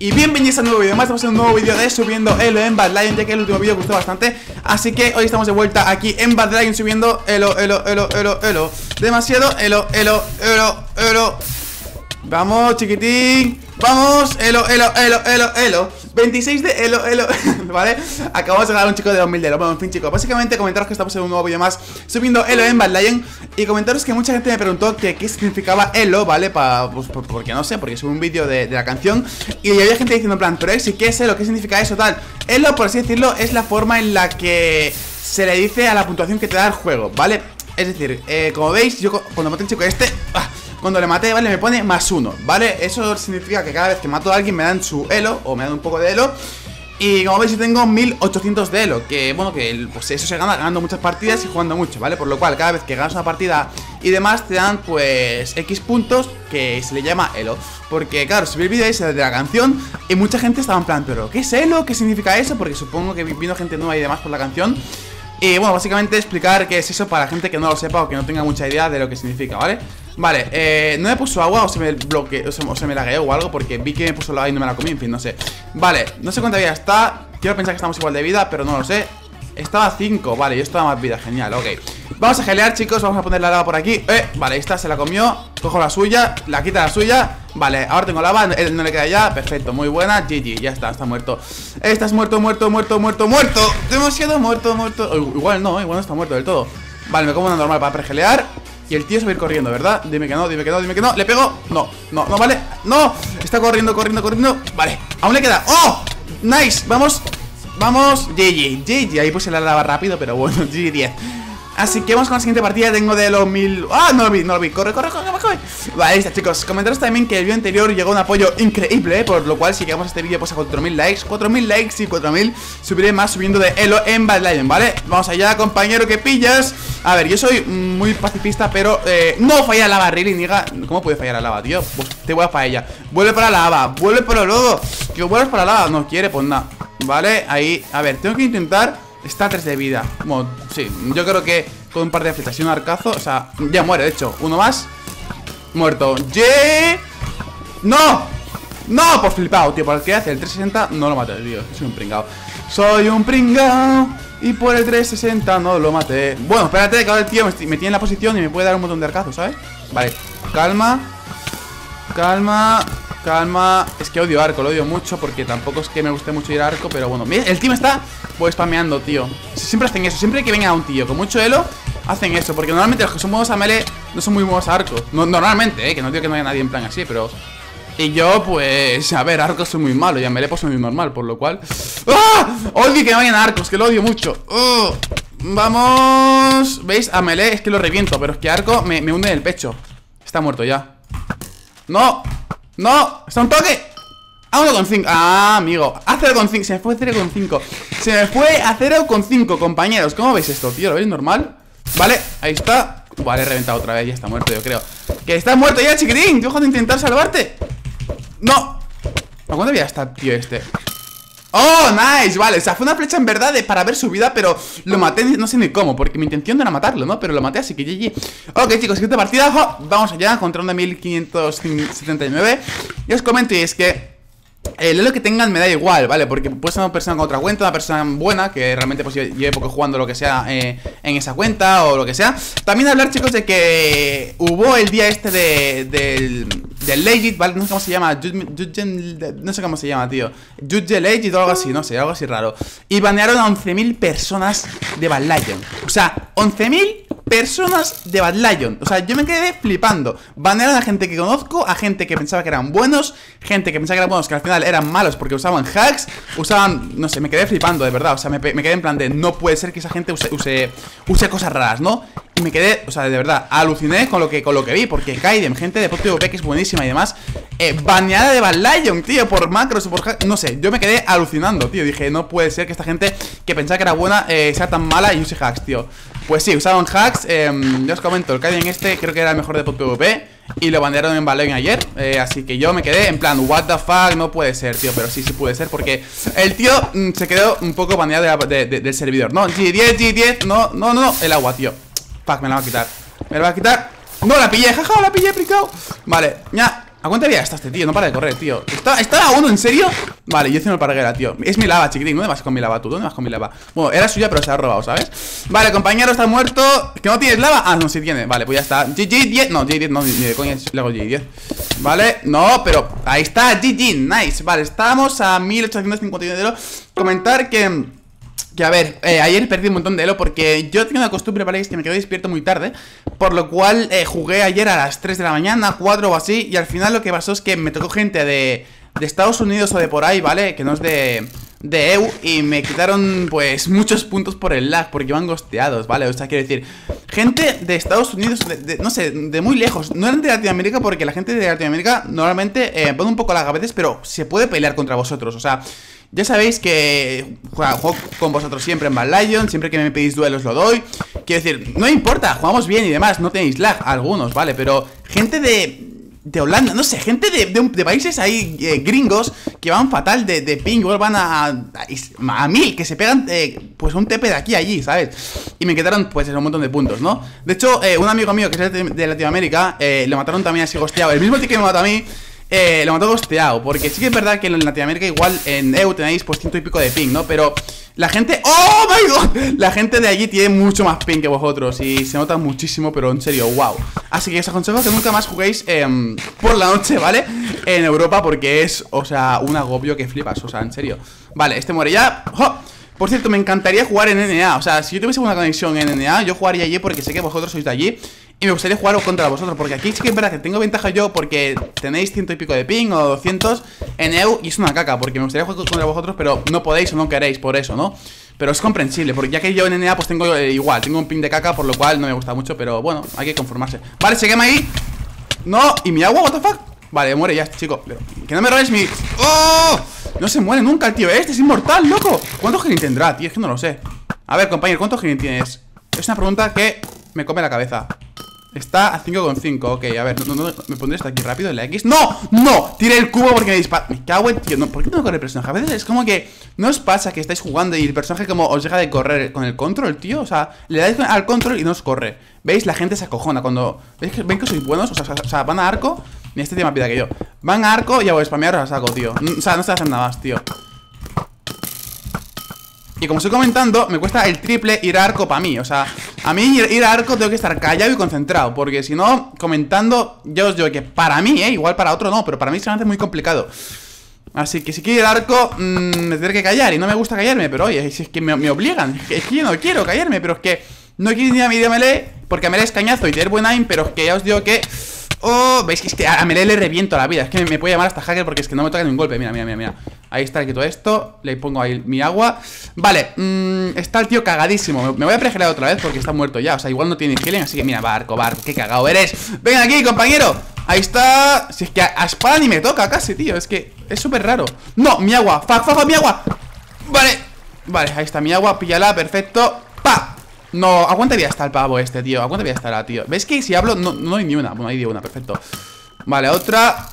y bienvenidos a un nuevo vídeo más. Estamos en un nuevo vídeo de subiendo Elo en Bad Lion, ya que el último vídeo gustó bastante. Así que hoy estamos de vuelta aquí en Bad Lion subiendo Elo. Demasiado Elo. Vamos, chiquitín. Vamos, Elo. 26 de Elo. ¿Vale? Acabamos de ganar un chico de 2000 de Elo. Bueno, en fin, chicos, básicamente comentaros que estamos en un nuevo vídeo más subiendo Elo en Bad Lion. Y comentaros que mucha gente me preguntó que qué significaba Elo, ¿vale? Pues, porque no sé, porque subí un vídeo de la canción y había gente diciendo en plan, pero ¿y qué es Elo? ¿Qué significa eso, tal? Elo, por así decirlo, es la forma en la que se le dice a la puntuación que te da el juego, ¿vale? Es decir, como veis, yo cuando maté al chico este... Cuando le maté, ¿vale? Me pone +1, ¿vale? Eso significa que cada vez que mato a alguien me dan su Elo, o me dan un poco de Elo. Y como veis yo tengo 1800 de Elo, que bueno, que pues eso se gana ganando muchas partidas y jugando mucho, ¿vale? Por lo cual cada vez que ganas una partida y demás te dan pues X puntos, que se le llama Elo. Porque claro, subí el vídeo ese de la canción y mucha gente estaba en plan, ¿pero qué es Elo? ¿Qué significa eso? Porque supongo que vino gente nueva y demás por la canción. Y bueno, básicamente explicar qué es eso para gente que no lo sepa o que no tenga mucha idea de lo que significa, ¿vale? Vale, no me puso agua o se me bloqueó, o se me lagueó o algo, porque vi que me puso agua y no me la comí, en fin, no sé. Vale, no sé cuánta vida está. Quiero pensar que estamos igual de vida, pero no lo sé. Estaba a 5, vale, yo estaba más vida, genial, ok. Vamos a gelear, chicos, vamos a poner la lava por aquí. Vale, esta se la comió. Cojo la suya, la quita la suya. Vale, ahora tengo lava, él no le queda ya. Perfecto, muy buena, GG, ya está muerto. Estás muerto. Demasiado muerto. Igual no está muerto del todo. Vale, me como una normal para pregelear. Y el tío se va a ir corriendo, ¿verdad? Dime que no. ¿Le pego? No, vale. No, está corriendo. Vale, aún le queda. ¡Oh! Nice, vamos, GG. Ahí puse la lava rápido, pero bueno, GG 10. Así que vamos con la siguiente partida. Tengo de los 1000... ¡Ah! No lo vi. Corre. Vale, ahí está, chicos. Comentaros también que el vídeo anterior llegó un apoyo increíble, por lo cual si llegamos a este vídeo pues a 4000 likes y 4000 subiré más subiendo de Elo en Bad Lion, ¿vale? Vamos allá, compañero, que pillas. A ver, yo soy muy pacifista, pero no falla la lava, really, niga. ¿Cómo puede fallar la lava, tío? Pues te voy a para ella. Vuelve para la lava, vuelve para el lodo. Que vuelves para la lava, no quiere, pues nada. Vale, ahí, a ver, tengo que intentar. Está a 3 de vida. Bueno, sí, yo creo que con un par de flechas y un arcazo, o sea, ya muere, de hecho. Uno más. Muerto. ¡No! Por flipado, tío. Por el que hace el 360 no lo maté, tío. Soy un pringao. Y por el 360 no lo maté. Bueno, espérate, que ahora el tío me tiene en la posición y me puede dar un montón de arcazos, ¿sabes? Vale, calma. Es que odio arco, lo odio mucho porque tampoco es que me guste mucho ir a arco. Pero bueno, el tío me está pues spameando, tío. Siempre hacen eso, siempre que venga un tío con mucho elo hacen eso, porque normalmente los que son buenos a melee no son muy buenos a arco. No, normalmente, que no digo que no haya nadie en plan así, pero... Y yo, pues, a ver, arcos soy muy malo y a melee pues soy muy normal, por lo cual... ¡Ah! Odio que me vayan a arcos, que lo odio mucho. Vamos... ¿Veis? A melee es que lo reviento, pero es que arco me hunde en el pecho. Está muerto ya. ¡No! ¡Está un toque! A 1,5. Ah, amigo. A 0,5. Se me fue a 0,5. Compañeros. ¿Cómo veis esto, tío? ¿Lo veis normal? Vale, ahí está. Vale, he reventado otra vez. Ya está muerto, yo creo. Que está muerto ya, chiquitín. Deja de intentar salvarte. No. ¿A cuánto vida está, tío, este? ¡Oh, nice! Vale, o sea, fue una flecha en verdad para ver su vida, pero lo maté, no sé ni cómo, porque mi intención no era matarlo, ¿no? Pero lo maté, así que GG. Ok, chicos, siguiente partida. Vamos allá, contra un de 1579. Y os comento, y es que el elo que tengan me da igual, ¿vale? Porque puede ser una persona con otra cuenta, una persona buena, que realmente pues lleve poco jugando lo que sea en esa cuenta o lo que sea. También hablar, chicos, de que hubo el día este del Legit, ¿vale? No sé cómo se llama, no sé cómo se llama, tío. Judge Legit o algo así, no sé, algo así raro. Y banearon a 11.000 personas de Bad Lion. O sea, 11.000 personas de Bad Lion. O sea, yo me quedé flipando. Banearon a gente que conozco, a gente que pensaba que eran buenos, gente que pensaba que eran buenos, que al final eran malos porque usaban hacks, no sé, me quedé flipando, de verdad. O sea, me quedé en plan de, no puede ser que esa gente use cosas raras, ¿no? Y me quedé, o sea, de verdad, aluciné con lo que vi, porque Kaiden, gente de PvP que es buenísima y demás, baneada de Bad Lion, tío, por macros o por hacks, no sé, yo me quedé alucinando, tío. Dije, no puede ser que esta gente que pensaba que era buena sea tan mala y use hacks, tío. Pues sí, usaban hacks, yo os comento, el Kaiden este creo que era el mejor de PvP y lo banearon en Bad Lion ayer, así que yo me quedé en plan, what the fuck, no puede ser, tío, pero sí puede ser porque el tío se quedó un poco baneado del servidor, ¿no? G10, no, el agua, tío. Fuck, me la va a quitar. No, la pillé, jaja, la pillé, picao. Vale, ya. ¿A cuánta vida está este tío? No para de correr, tío. ¿Está a uno? ¿En serio? Vale, yo hice una parguera, tío. Es mi lava, chiquitín. ¿Dónde vas con mi lava tú? ¿Dónde vas con mi lava? Bueno, era suya, pero se la ha robado, ¿sabes? Vale, compañero, está muerto. ¿Que no tienes lava? Ah, no, sí tiene. Vale, pues ya está. GG10. No, GG10 no, ni de coña le hago GG10. Vale, no, pero ahí está, GG, nice. Vale, estamos a 1851 de oro. Comentar que a ver, ayer perdí un montón de elo porque yo tengo una costumbre, ¿vale? Es que me quedé despierto muy tarde. Por lo cual jugué ayer a las 3 de la mañana, 4 o así. Y al final lo que pasó es que me tocó gente de Estados Unidos o de por ahí, ¿vale? Que no es de EU. Y me quitaron, pues, muchos puntos por el lag porque iban gosteados, ¿vale? O sea, quiero decir, gente de Estados Unidos, no sé, de muy lejos. No eran de Latinoamérica porque la gente de Latinoamérica normalmente pone un poco lag a veces, pero se puede pelear contra vosotros, o sea... Ya sabéis que juego con vosotros siempre en Bad Lion. Siempre que me pedís duelos lo doy. Quiero decir, no importa, jugamos bien y demás. No tenéis lag, algunos, ¿vale? Pero gente de Holanda, no sé, gente de países ahí gringos que van fatal de ping. Igual van a 1000, que se pegan pues un TP de aquí a allí, ¿sabes? Y me quedaron pues un montón de puntos, ¿no? De hecho, un amigo mío que es de Latinoamérica, le mataron también así gosteado. El mismo tío que me mató a mí, lo mató gosteado, porque sí que es verdad que en Latinoamérica igual en EU tenéis pues 100 y pico de ping, ¿no? Pero la gente... ¡Oh, my God! La gente de allí tiene mucho más ping que vosotros y se nota muchísimo, pero en serio, wow. Así que os aconsejo que nunca más juguéis por la noche, ¿vale? En Europa, porque es, o sea, un agobio que flipas, o sea, en serio. Vale, este muere ya. ¡Oh! Por cierto, me encantaría jugar en NA. O sea, si yo tuviese una conexión en NA, yo jugaría allí porque sé que vosotros sois de allí. Y me gustaría jugar contra vosotros, porque aquí sí que es verdad que tengo ventaja yo porque tenéis 100 y pico de ping o 200 en EU y es una caca, porque me gustaría jugar contra vosotros, pero no podéis o no queréis, por eso, ¿no? Pero es comprensible, porque ya que yo en NA pues tengo igual, tengo un ping de caca, por lo cual no me gusta mucho, pero bueno, hay que conformarse. Vale, se quema ahí. No, ¿y mi agua? ¿What the fuck? Vale, muere ya este chico. Que no me robes mi... ¡Oh! No se muere nunca el tío este, es inmortal, loco. ¿Cuántos healing tendrá, tío? Es que no lo sé. A ver, compañero, ¿cuántos healing tienes? Es una pregunta que me come la cabeza. Está a 5,5, ok, a ver, me pondré esto aquí rápido en la X. ¡No! ¡No! Tiré el cubo porque me dispara. Me cago en tío, no, ¿por qué no corre el personaje? A veces es como que no os pasa que estáis jugando y el personaje como os deja de correr con el control, tío. O sea, le dais al control y no os corre. ¿Veis? La gente se acojona cuando... ¿Ven que sois buenos? O sea, van a arco. Mira, este tío más vida que yo. Van a arco y a spamear a saco, tío. O sea, no se hacen nada más, tío. Y como estoy comentando, me cuesta el triple ir a arco para mí. O sea, a mí ir a arco tengo que estar callado y concentrado, porque si no, comentando, yo os digo que para mí, igual para otro no, pero para mí se me hace muy complicado. Así que si quiero ir a arco, me tendré que callar. Y no me gusta callarme, pero oye, si es que me obligan. Es que yo no quiero callarme, pero es que no quiero ir a mi idea melee, porque a melee es cañazo y tener buen aim, pero es que ya os digo que... Oh, veis que es que a Melee le reviento la vida. Es que me puede llamar hasta hacker porque es que no me toca ni un golpe. Mira, mira, mira, mira. Ahí está, le quito esto. Le pongo ahí mi agua. Vale, está el tío cagadísimo. Me voy a pregelar otra vez porque está muerto ya. O sea, igual no tiene healing, así que mira, barco, qué cagado eres. Ven aquí, compañero. Ahí está. Si es que a espada ni me toca casi, tío. Es que es súper raro. No, mi agua, fuck, mi agua. Vale, ahí está mi agua, píllala, perfecto. ¡Pa! No, ¿a cuánta vida está el pavo este, tío? ¿A cuánta vida estará, tío? ¿Ves que si hablo no hay ni una? Bueno, hay de una, perfecto. Vale, otra.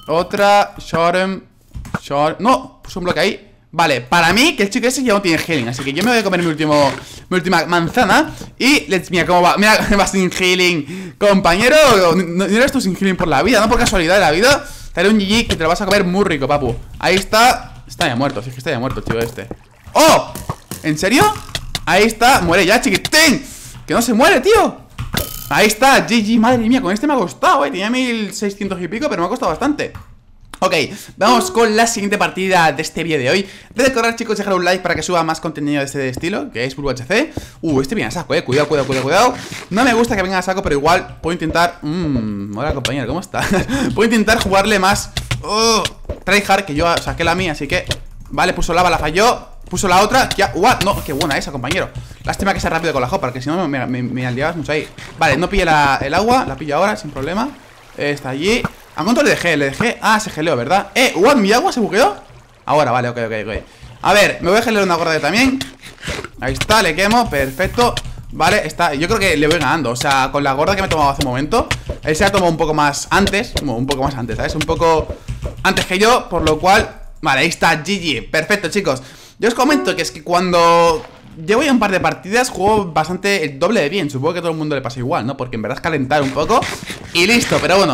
Short. No, puse un bloque ahí. Vale, para mí, que el chico ese ya no tiene healing. Así que yo me voy a comer mi última manzana. Y, mira cómo va, mira, va sin healing. Compañero, no eres tú sin healing por la vida, no por casualidad de la vida. Te haré un GG que te lo vas a comer muy rico, papu. Ahí está. Está ya muerto, si es que está ya muerto el chico este. ¡Oh! ¿En serio? Ahí está, muere ya, chiquitín. Que no se muere, tío. Ahí está, GG, madre mía, con este me ha costado, tenía 1600 y pico, pero me ha costado bastante. Ok, vamos con la siguiente partida de este vídeo de hoy. Recordad, chicos, dejar un like para que suba más contenido de este estilo, que es BulboHC. Este viene a saco, cuidado. No me gusta que venga a saco, pero igual puedo intentar... hola, compañero, ¿cómo está? Puedo intentar jugarle más tryhard, que yo saqué la mía, así que... Vale, puso lava, la falló. Puso la otra, ya, no, qué buena esa, compañero. Lástima que sea rápido con la hopper, que si no me aliabas mucho ahí. Vale, no pille el agua, la pillo ahora, sin problema. Está allí. ¿A cuánto le dejé? Ah, se geleó, ¿verdad? ¿Mi agua se bugueó? Ahora, vale, ok. A ver, me voy a gelear una gorda también. Ahí está, le quemo, perfecto. Vale, está, yo creo que le voy ganando. O sea, con la gorda que me he tomado hace un momento. Él se ha tomado un poco más antes, ¿sabes? Un poco antes que yo, por lo cual... Vale, ahí está, GG, perfecto, chicos. Yo os comento que es que cuando llevo ya un par de partidas juego bastante el doble de bien. Supongo que a todo el mundo le pasa igual, ¿no? Porque en verdad es calentar un poco y listo, pero bueno.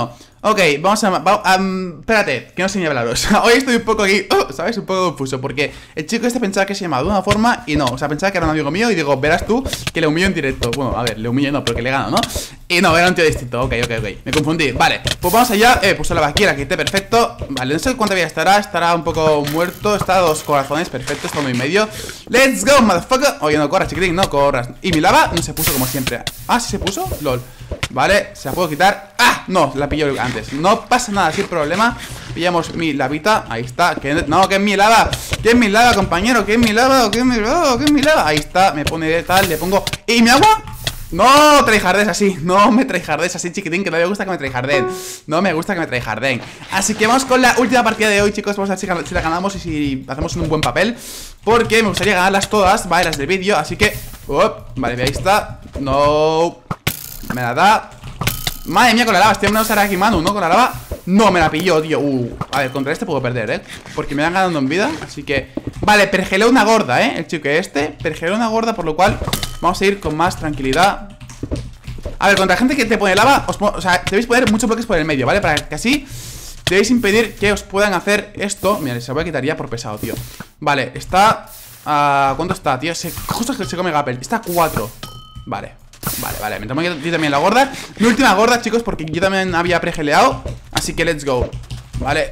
Ok, vamos a espérate, que no sé ni hablaros. Hoy estoy un poco aquí, ¿sabes? Un poco confuso, porque el chico este pensaba que se llamaba de una forma y no. O sea, pensaba que era un amigo mío y digo, verás tú que le humillo en directo. Bueno, a ver, le humillo no, pero que le gano, ¿no? Y no, era un tío distinto, ok, me confundí. Vale, pues vamos allá, puso la vaquera, quité, perfecto. Vale, no sé cuánta vida estará un poco muerto. Está a 2 corazones, perfecto, está 1 y medio. Let's go, motherfucker. Oye, no corras, chiquitín, no corras. Y mi lava no se puso como siempre. Ah, ¿sí se puso? LOL. Vale, se la puedo quitar. ¡Ah! No, la pilló antes. No pasa nada, sin problema. Pillamos mi lavita, ahí está. No, que es mi lava. Que es mi lava, compañero. Que es mi lava, que es mi lava, que es mi lava. Ahí está, me pone tal, le pongo. ¿Y mi agua? No, tryhardes así. No me tryhardes así, chiquitín, que no me gusta que me tryharden. No me gusta que me tryharden. Así que vamos con la última partida de hoy, chicos. Vamos a ver si la ganamos y si hacemos un buen papel. Porque me gustaría ganarlas todas, vale, las del vídeo. Así que, vale, ahí está. No, me la da. Madre mía, con la lava, estoy a aquí, Manu, ¿no? Con la lava, no, me la pilló, tío. A ver, contra este puedo perder, porque me van ganando en vida, así que... Vale, pergelé una gorda, el chico este pergelé una gorda, por lo cual vamos a ir con más tranquilidad. A ver, contra gente que te pone lava, o sea, debéis poner muchos bloques por el medio, ¿vale? Para que así debéis impedir que os puedan hacer esto. Mira, se lo voy a quitar ya por pesado, tío. Vale, está... ¿cuánto está, tío? Justo se come Gapel, está a 4. Vale, me tomo yo también la gorda. Mi última gorda, chicos, porque yo también había pregeleado. Así que let's go. Vale.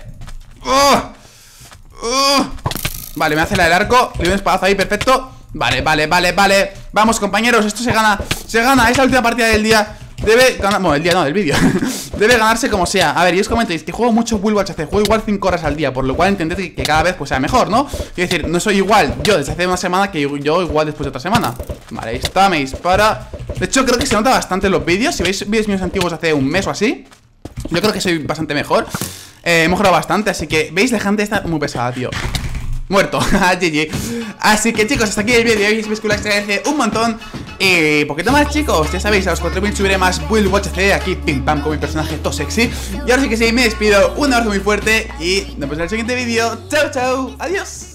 Vale, me hace la del arco. Le doy un espadazo ahí, perfecto. Vale. Vamos, compañeros, esto se gana. Es la última partida del día. Debe ganar, bueno, el día no, del vídeo. Debe ganarse como sea. A ver, y os comentéis que juego mucho Build Watch HC. Juego igual 5 horas al día, por lo cual entended que cada vez pues sea mejor, ¿no? Quiero decir, no soy igual yo desde hace una semana que yo igual después de otra semana. Vale, ahí está, me dispara. De hecho, creo que se nota bastante en los vídeos. Si veis vídeos míos antiguos hace un mes o así, yo creo que soy bastante mejor. He mejorado bastante, así que, ¿veis? La gente está muy pesada, tío. Muerto, GG. Así que, chicos, hasta aquí el vídeo de hoy. Si veis que les agradece un montón. Y poquito más, chicos, ya sabéis, a los 4000 subiré más Build Watch HC. Aquí, pim pam, con mi personaje todo sexy. Y ahora sí que sí, me despido. Un abrazo muy fuerte y nos vemos en el siguiente vídeo. Chao, chao, adiós.